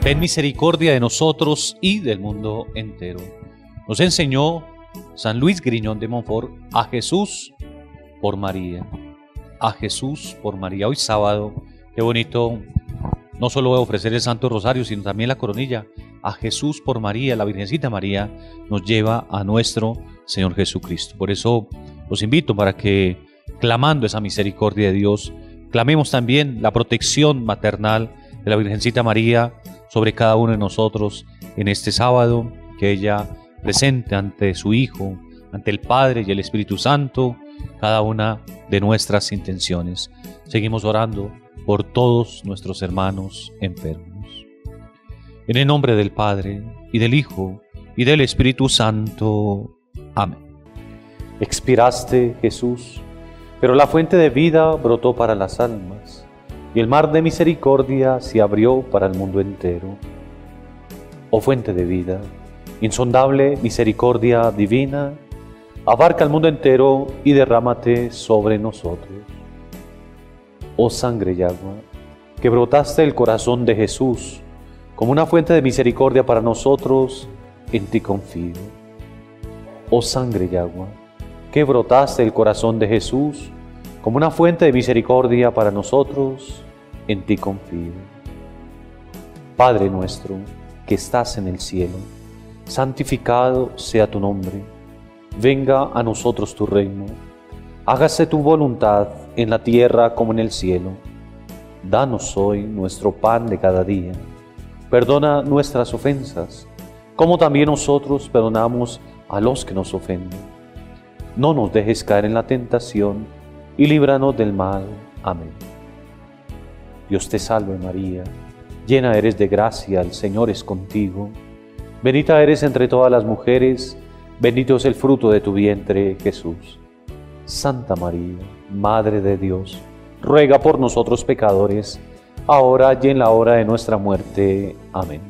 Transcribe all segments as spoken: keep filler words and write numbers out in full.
ten misericordia de nosotros y del mundo entero. Nos enseñó San Luis Griñón de Montfort: a Jesús por María. A Jesús por María. Hoy sábado, qué bonito, no solo ofrecer el Santo Rosario, sino también la coronilla. A Jesús por María, la Virgencita María nos lleva a nuestro Señor Jesucristo. Por eso los invito para que, clamando esa misericordia de Dios, clamemos también la protección maternal de la Virgencita María sobre cada uno de nosotros en este sábado, que ella presente ante su Hijo, ante el Padre y el Espíritu Santo, cada una de nuestras intenciones. Seguimos orando por todos nuestros hermanos enfermos. En el nombre del Padre, y del Hijo, y del Espíritu Santo. Amén. Expiraste, Jesús, pero la fuente de vida brotó para las almas, y el mar de misericordia se abrió para el mundo entero. Oh fuente de vida, insondable misericordia divina, abarca el mundo entero y derrámate sobre nosotros. Oh sangre y agua, que brotaste del corazón de Jesús como una fuente de misericordia para nosotros, en ti confío. Oh sangre y agua, que brotaste del corazón de Jesús como una fuente de misericordia para nosotros, en ti confío. Padre nuestro, que estás en el cielo, santificado sea tu nombre. Venga a nosotros tu reino. Hágase tu voluntad en la tierra como en el cielo. Danos hoy nuestro pan de cada día. Perdona nuestras ofensas, como también nosotros perdonamos a los que nos ofenden. No nos dejes caer en la tentación, y líbranos del mal. Amén. Dios te salve María, llena eres de gracia, el Señor es contigo. Bendita eres entre todas las mujeres, bendito es el fruto de tu vientre, Jesús. Santa María, Madre de Dios, ruega por nosotros pecadores, ahora y en la hora de nuestra muerte. Amén.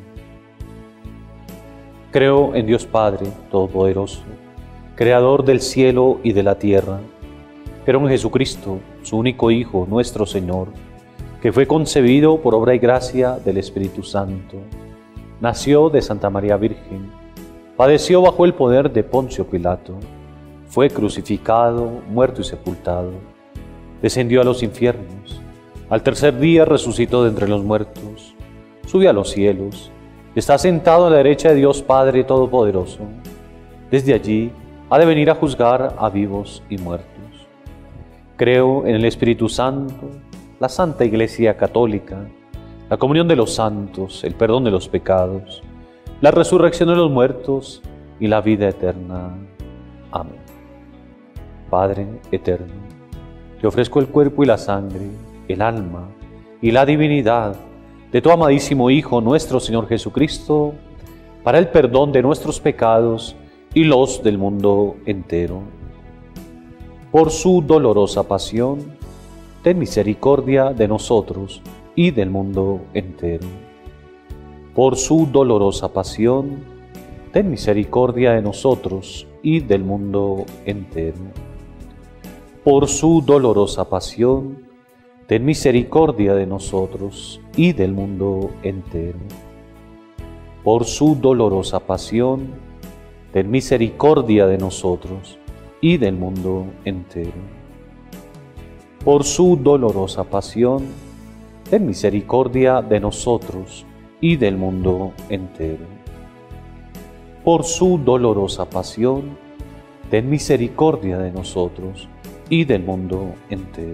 Creo en Dios Padre Todopoderoso, Creador del cielo y de la tierra. Creo en Jesucristo, su único Hijo, nuestro Señor, que fue concebido por obra y gracia del Espíritu Santo. Nació de Santa María Virgen, padeció bajo el poder de Poncio Pilato, fue crucificado, muerto y sepultado, descendió a los infiernos, al tercer día resucitó de entre los muertos, subió a los cielos, está sentado a la derecha de Dios Padre Todopoderoso. Desde allí ha de venir a juzgar a vivos y muertos. Creo en el Espíritu Santo, la Santa Iglesia Católica, la comunión de los santos, el perdón de los pecados, la resurrección de los muertos y la vida eterna. Amén. Padre eterno, te ofrezco el cuerpo y la sangre, el alma y la divinidad de tu amadísimo Hijo, nuestro Señor Jesucristo, para el perdón de nuestros pecados y los del mundo entero. Por su dolorosa pasión, ten misericordia de nosotros y del mundo entero. Por su dolorosa pasión, ten misericordia de nosotros y del mundo entero. Por su dolorosa pasión, ten misericordia de nosotros y del mundo entero. Por su dolorosa pasión, ten misericordia de nosotros y del mundo entero. Por su dolorosa pasión, ten misericordia de nosotros y del mundo entero. Por su dolorosa pasión, ten misericordia de nosotros y del mundo entero.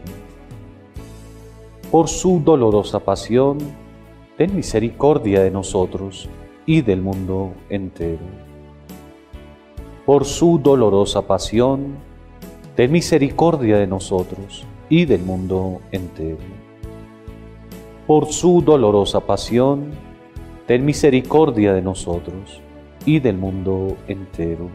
Por su dolorosa pasión, ten misericordia de nosotros y del mundo entero. Por su dolorosa pasión, ten misericordia de nosotros y del mundo entero. Por su dolorosa pasión, ten misericordia de nosotros y del mundo entero.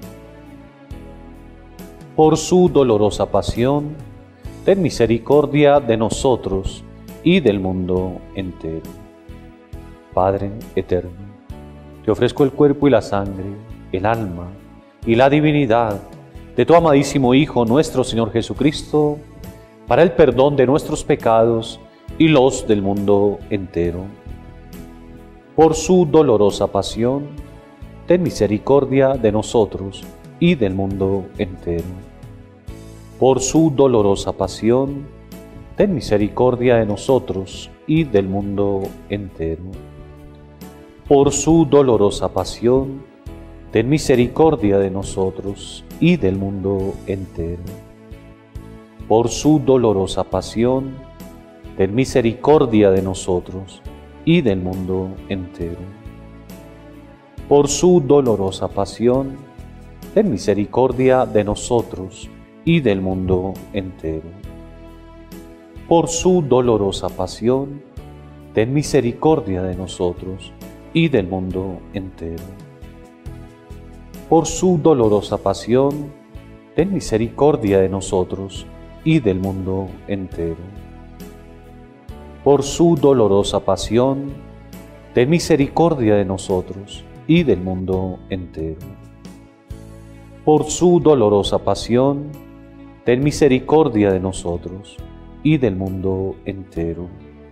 Por su dolorosa pasión, ten misericordia de nosotros y del mundo entero. Padre eterno, te ofrezco el cuerpo y la sangre, el alma y la divinidad de tu amadísimo Hijo, nuestro Señor Jesucristo, para el perdón de nuestros pecados y los del mundo entero. por su dolorosa pasión, ten misericordia de nosotros y del mundo entero. Por su dolorosa pasión, ten misericordia de nosotros y del mundo entero. Por su dolorosa pasión, ten misericordia de nosotros y del mundo entero. Por su dolorosa pasión, ten misericordia de nosotros y del mundo entero. Por su dolorosa pasión, ten misericordia de nosotros y del mundo entero. Por su dolorosa pasión, ten misericordia de nosotros y del mundo entero. Por su dolorosa pasión, ten misericordia de nosotros y del mundo entero. Por su dolorosa pasión, ten misericordia de nosotros y del mundo entero. Por su dolorosa pasión, ten misericordia de nosotros y del mundo entero.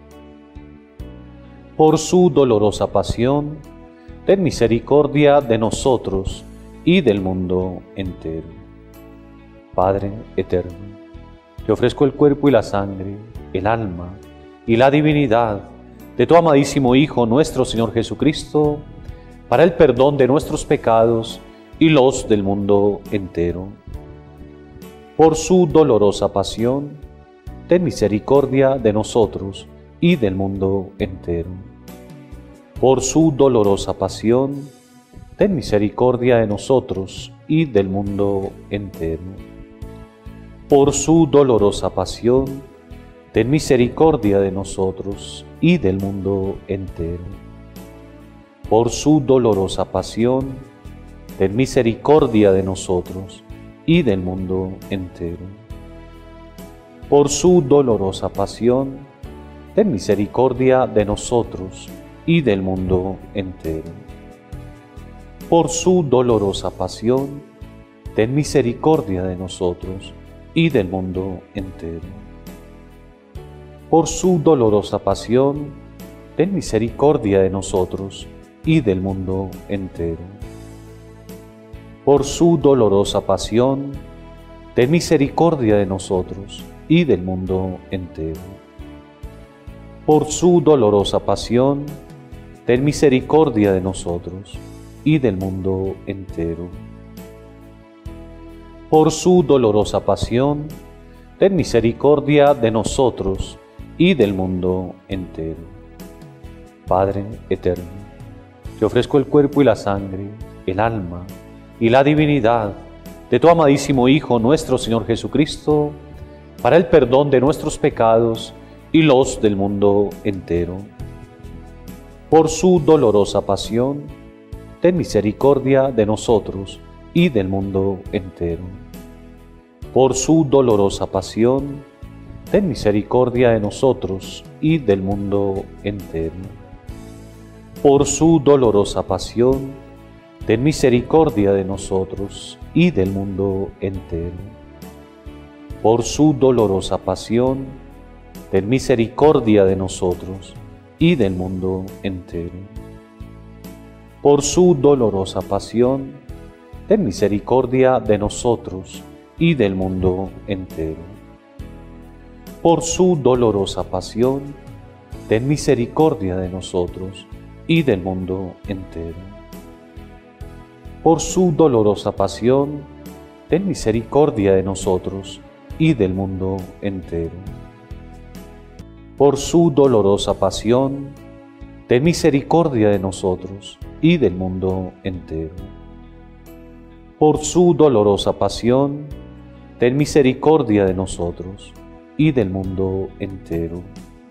Por su dolorosa pasión, ten misericordia de nosotros y del mundo entero. Padre eterno, te ofrezco el cuerpo y la sangre, el alma y la divinidad de tu amadísimo Hijo nuestro Señor Jesucristo, para el perdón de nuestros pecados y los del mundo entero. Por su dolorosa pasión, ten misericordia de nosotros y del mundo entero. Por su dolorosa pasión, ten misericordia de nosotros y del mundo entero. Por su dolorosa pasión, ten misericordia de nosotros y del mundo entero. Por su dolorosa pasión, ten misericordia de nosotros y del mundo entero. Por su dolorosa pasión, ten misericordia de nosotros y del mundo entero. Por su dolorosa pasión, ten misericordia de nosotros y del mundo entero. Por su dolorosa pasión, ten misericordia de nosotros y del mundo entero. Por su dolorosa pasión, ten misericordia de nosotros y del mundo entero. Por su dolorosa pasión, ten misericordia de nosotros y del mundo entero. Por su dolorosa pasión, ten misericordia de nosotros y del mundo entero. Padre eterno, te ofrezco el cuerpo y la sangre, el alma y la divinidad de tu amadísimo Hijo nuestro Señor Jesucristo, para el perdón de nuestros pecados y los del mundo entero. Por su dolorosa pasión, ten misericordia de nosotros y del mundo entero. Por su dolorosa pasión, ten misericordia de nosotros y del mundo entero. Por su dolorosa pasión, ten misericordia de nosotros y del mundo entero. Por su dolorosa pasión, ten misericordia de nosotros y del mundo entero. Por su dolorosa pasión, ten misericordia de nosotros y del mundo entero. Por su dolorosa pasión, ten misericordia de nosotros y del mundo entero. Por su dolorosa pasión, ten misericordia de nosotros y del mundo entero. Por su dolorosa pasión, ten misericordia de nosotros y del mundo entero. Por su dolorosa pasión, ten misericordia de nosotros y del mundo entero.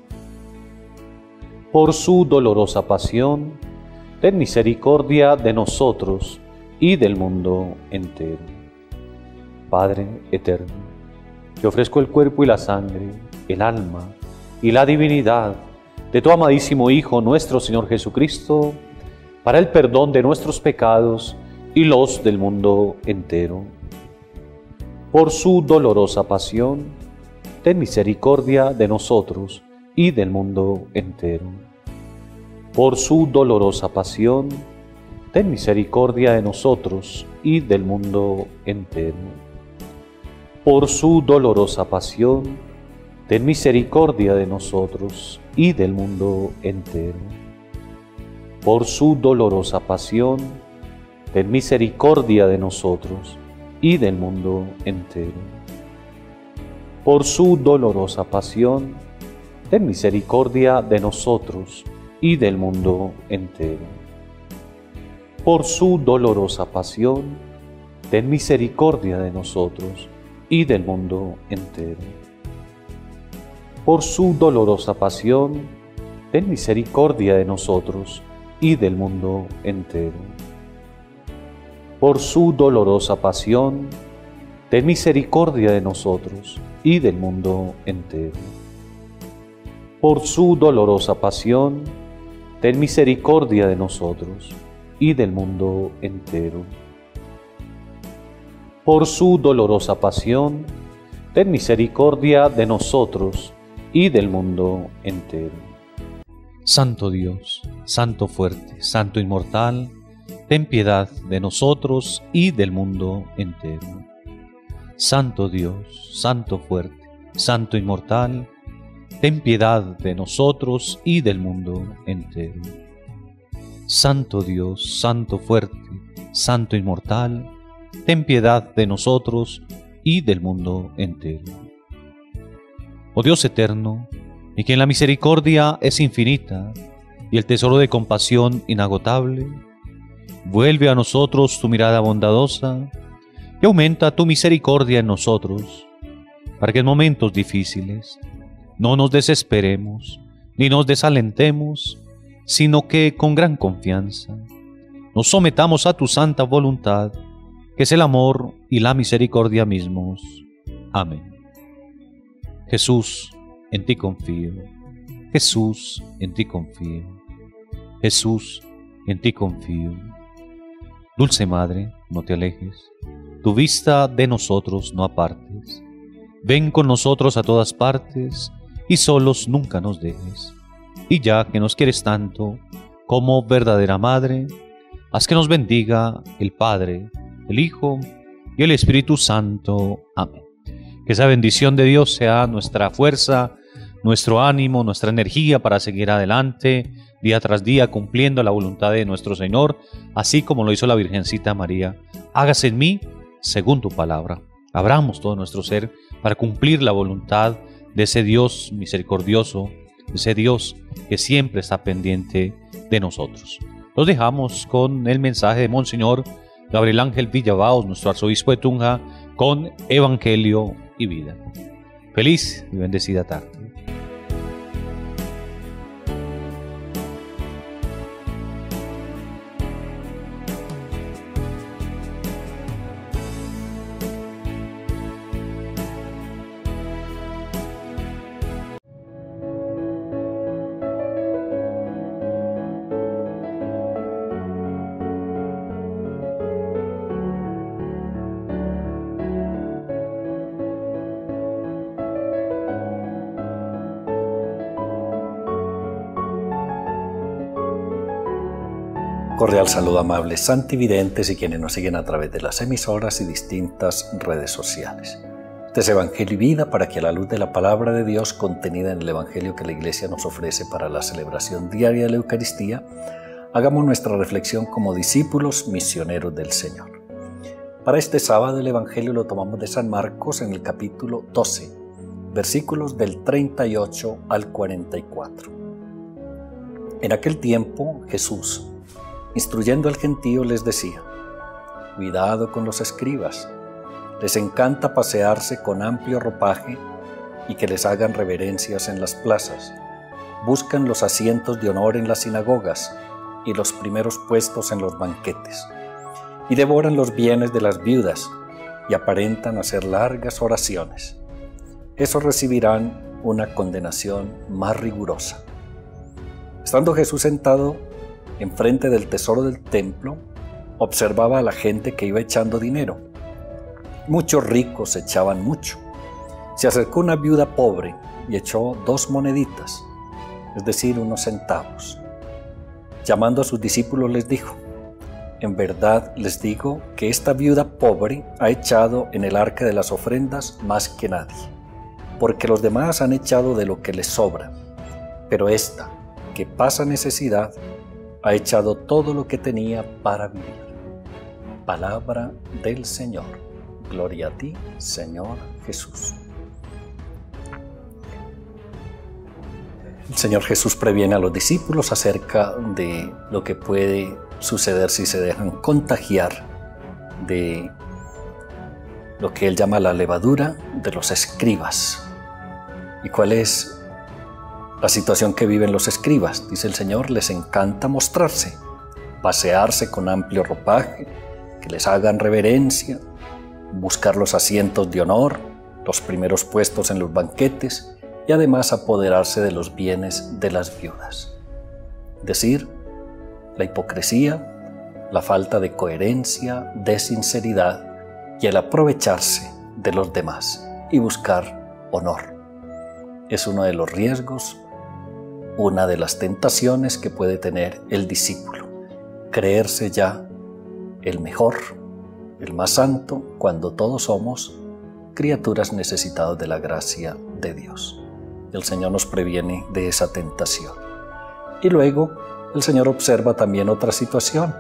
Por su dolorosa pasión, ten misericordia de nosotros y del mundo entero. Padre eterno, te ofrezco el cuerpo y la sangre, el alma y la divinidad de tu amadísimo Hijo nuestro Señor Jesucristo, para el perdón de nuestros pecados y los del mundo entero. Por su dolorosa pasión, ten misericordia de nosotros y del mundo entero. por su dolorosa pasión, ten misericordia de nosotros y del mundo entero. Por su dolorosa pasión, ten misericordia de nosotros y del mundo entero. Por su dolorosa pasión, ten misericordia de nosotros y del mundo entero. Por su dolorosa pasión, ten misericordia de nosotros y del mundo entero. Por su dolorosa pasión, ten misericordia de nosotros y del mundo entero. Por su dolorosa pasión, ten misericordia de nosotros y del mundo entero. Por su dolorosa pasión, ten misericordia de nosotros y del mundo entero. Por su dolorosa pasión, ten misericordia de nosotros y del mundo entero. Por su dolorosa pasión, ten misericordia de nosotros y del mundo entero. Santo Dios, Santo fuerte, Santo inmortal, ten piedad de nosotros y del mundo entero. Santo Dios, Santo fuerte, Santo inmortal, ten piedad de nosotros y del mundo entero. Santo Dios, Santo fuerte, Santo inmortal, ten piedad de nosotros y del mundo entero. Oh Dios eterno, y que en la misericordia es infinita y el tesoro de compasión inagotable, vuelve a nosotros tu mirada bondadosa y aumenta tu misericordia en nosotros, para que en momentos difíciles no nos desesperemos ni nos desalentemos, sino que con gran confianza nos sometamos a tu santa voluntad, que es el amor y la misericordia mismos. Amén. Jesús, en ti confío. Jesús, en ti confío. Jesús, en ti confío. Dulce Madre, no te alejes, tu vista de nosotros no apartes. Ven con nosotros a todas partes y solos nunca nos dejes. Y ya que nos quieres tanto como verdadera Madre, haz que nos bendiga el Padre, el Hijo y el Espíritu Santo. Amén. Que esa bendición de Dios sea nuestra fuerza, nuestro ánimo, nuestra energía para seguir adelante, día tras día, cumpliendo la voluntad de nuestro Señor, así como lo hizo la Virgencita María. Hágase en mí según tu palabra. Abramos todo nuestro ser para cumplir la voluntad de ese Dios misericordioso, de ese Dios que siempre está pendiente de nosotros. Los dejamos con el mensaje de Monseñor Gabriel Ángel Villabaos, nuestro arzobispo de Tunja, con Evangelio y Vida. Feliz y bendecida tarde. Cordial saludo, amables santividentes y quienes nos siguen a través de las emisoras y distintas redes sociales. Este es Evangelio y Vida, para que a la luz de la palabra de Dios contenida en el Evangelio que la Iglesia nos ofrece para la celebración diaria de la Eucaristía, hagamos nuestra reflexión como discípulos misioneros del Señor. Para este sábado el Evangelio lo tomamos de San Marcos en el capítulo doce, versículos del treinta y ocho al cuarenta y cuatro. En aquel tiempo Jesús, instruyendo al gentío, les decía: cuidado con los escribas, les encanta pasearse con amplio ropaje y que les hagan reverencias en las plazas. Buscan los asientos de honor en las sinagogas y los primeros puestos en los banquetes, y devoran los bienes de las viudas y aparentan hacer largas oraciones. Esos recibirán una condenación más rigurosa. Estando Jesús sentado enfrente del tesoro del templo, observaba a la gente que iba echando dinero. Muchos ricos echaban mucho. Se acercó una viuda pobre y echó dos moneditas, es decir, unos centavos. llamando a sus discípulos les dijo: en verdad les digo que esta viuda pobre ha echado en el arca de las ofrendas más que nadie, porque los demás han echado de lo que les sobra, pero esta, que pasa necesidad, ha echado todo lo que tenía para vivir. Palabra del Señor. Gloria a ti, Señor Jesús. El Señor Jesús previene a los discípulos acerca de lo que puede suceder si se dejan contagiar de lo que Él llama la levadura de los escribas. ¿Y cuál es la situación que viven los escribas? Dice el Señor: les encanta mostrarse, pasearse con amplio ropaje, que les hagan reverencia, buscar los asientos de honor, los primeros puestos en los banquetes y además apoderarse de los bienes de las viudas. Es decir, la hipocresía, la falta de coherencia, de sinceridad y el aprovecharse de los demás y buscar honor. Es uno de los riesgos, una de las tentaciones que puede tener el discípulo, creerse ya el mejor, el más santo, cuando todos somos criaturas necesitadas de la gracia de Dios. El Señor nos previene de esa tentación. Y luego el Señor observa también otra situación.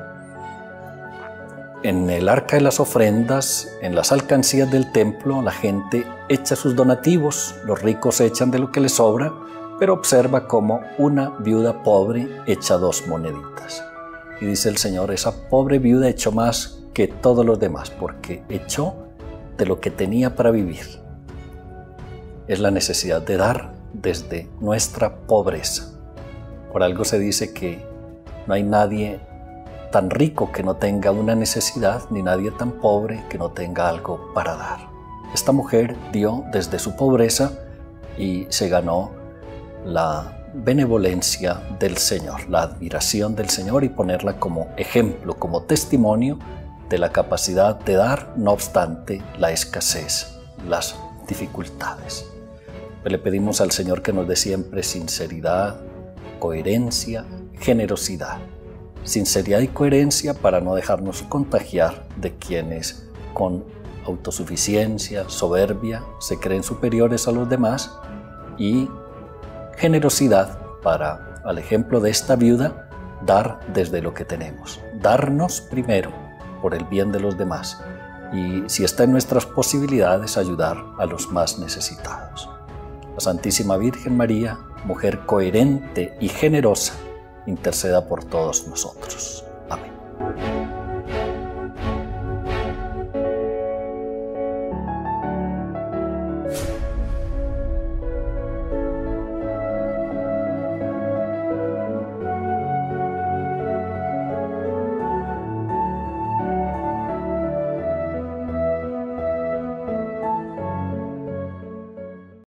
En el arca de las ofrendas, en las alcancías del templo, la gente echa sus donativos, los ricos echan de lo que les sobra, pero observa cómo una viuda pobre echa dos moneditas. Y dice el Señor: esa pobre viuda echó más que todos los demás, porque echó de lo que tenía para vivir. Es la necesidad de dar desde nuestra pobreza. Por algo se dice que no hay nadie tan rico que no tenga una necesidad, ni nadie tan pobre que no tenga algo para dar. Esta mujer dio desde su pobreza y se ganó la benevolencia del Señor, la admiración del Señor, y ponerla como ejemplo, como testimonio de la capacidad de dar, no obstante la escasez, las dificultades. Pues le pedimos al Señor que nos dé siempre sinceridad, coherencia, generosidad. Sinceridad y coherencia para no dejarnos contagiar de quienes con autosuficiencia, soberbia, se creen superiores a los demás, y generosidad para, al ejemplo de esta viuda, dar desde lo que tenemos. Darnos primero por el bien de los demás y, si está en nuestras posibilidades, ayudar a los más necesitados. La Santísima Virgen María, mujer coherente y generosa, interceda por todos nosotros. Amén.